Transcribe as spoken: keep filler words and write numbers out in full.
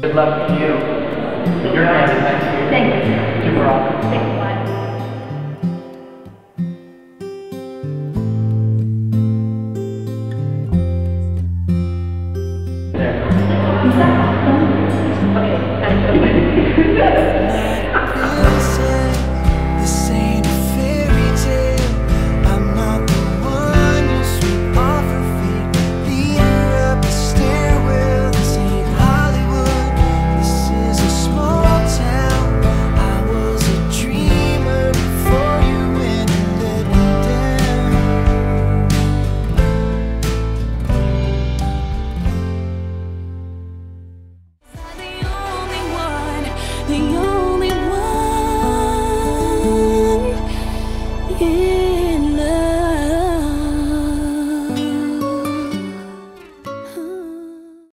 Good luck to you. Your hand is next to you. Thank you. Super awesome. Thank you.